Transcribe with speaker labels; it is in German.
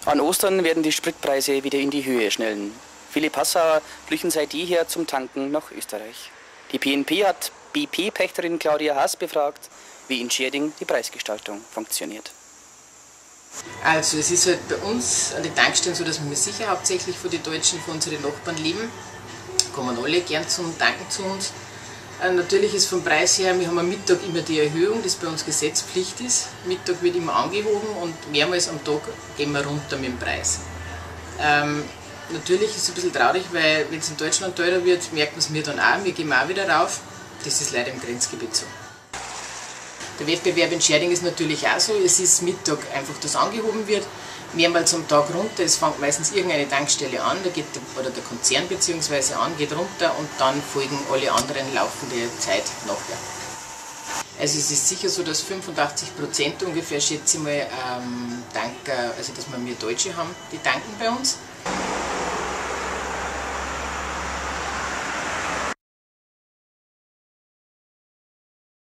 Speaker 1: An Ostern werden die Spritpreise wieder in die Höhe schnellen. Viele Passauer flüchten seit jeher zum Tanken nach Österreich. Die PNP hat BP-Pächterin Claudia Haas befragt, wie in Schärding die Preisgestaltung funktioniert.
Speaker 2: Also es ist halt bei uns an den Tankstellen so, dass wir sicher hauptsächlich von den Deutschen, von unseren Nachbarn leben. Kommen alle gern zum Tanken zu uns. Natürlich ist vom Preis her, wir haben am Mittag immer die Erhöhung, das bei uns Gesetzpflicht ist. Mittag wird immer angehoben und mehrmals am Tag gehen wir runter mit dem Preis. Natürlich ist es ein bisschen traurig, weil wenn es in Deutschland teurer wird, merkt man es mir dann auch, wir gehen auch wieder rauf. Das ist leider im Grenzgebiet so. Der Wettbewerb in Schärding ist natürlich auch so, es ist Mittag einfach, dass angehoben wird, mehrmals am Tag runter, es fängt meistens irgendeine Tankstelle an, da geht der Konzern bzw. an, geht runter und dann folgen alle anderen laufende Zeit nachher. Also es ist sicher so, dass 85% ungefähr, schätze ich mal, Tanker, also dass wir Deutsche haben, die tanken bei uns.